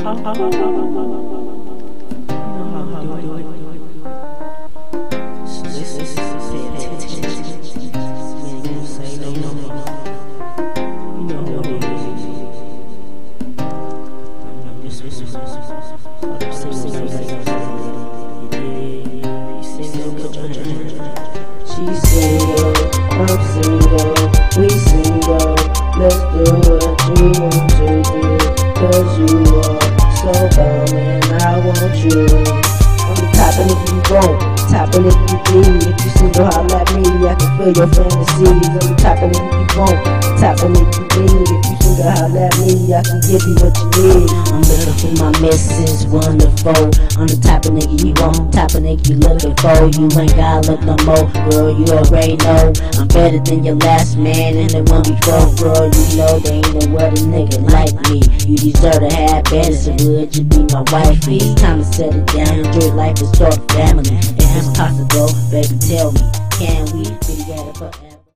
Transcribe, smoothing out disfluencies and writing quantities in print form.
She's single, I'm single, we single. Let's do what you want to do, 'cause you are so dumb and I want you. I'm the type of nigga you want, type of nigga you need. If you single, holla at me, I can feel your fantasies. I'm the type of nigga you want, type of nigga you need. If you single, holla at me, I can give you what you need. I'm looking for my missus, wonderful. I'm the type of nigga you want, type of nigga you looking for. You ain't gotta look no more, girl, you already know I'm better than your last man and the one before. Girl, you know they ain't no other nigga like me. You deserve to have better, so would you be my wifey? It's time to settle down, enjoy life and start a family. If it's possible, baby, tell me, can we be together forever?